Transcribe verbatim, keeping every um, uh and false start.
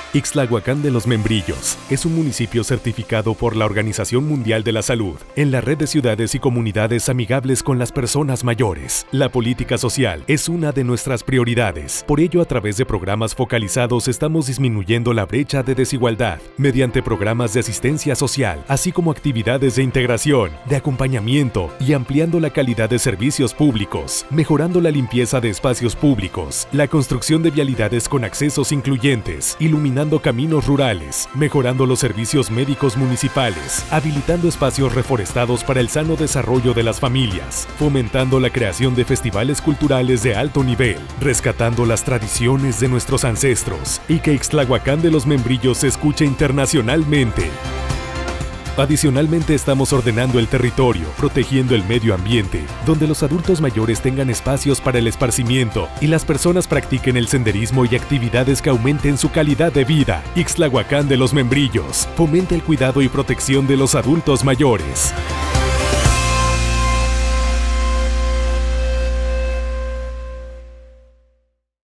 Ixtlahuacán de los Membrillos es un municipio certificado por la Organización Mundial de la Salud en la red de ciudades y comunidades amigables con las personas mayores. La política social es una de nuestras prioridades. Por ello, a través de programas focalizados estamos disminuyendo la brecha de desigualdad mediante programas de asistencia social, así como actividades de integración, de acompañamiento y ampliando la calidad de servicios públicos, mejorando la limpieza de espacios públicos, la construcción de vialidades con accesos incluyentes, iluminando caminos rurales, mejorando los servicios médicos municipales, habilitando espacios reforestados para el sano desarrollo de las familias, fomentando la creación de festivales culturales de alto nivel, rescatando las tradiciones de nuestros ancestros y que Ixtlahuacán de los Membrillos se escuche internacionalmente. Adicionalmente, estamos ordenando el territorio, protegiendo el medio ambiente, donde los adultos mayores tengan espacios para el esparcimiento y las personas practiquen el senderismo y actividades que aumenten su calidad de vida. Ixtlahuacán de los Membrillos fomenta el cuidado y protección de los adultos mayores.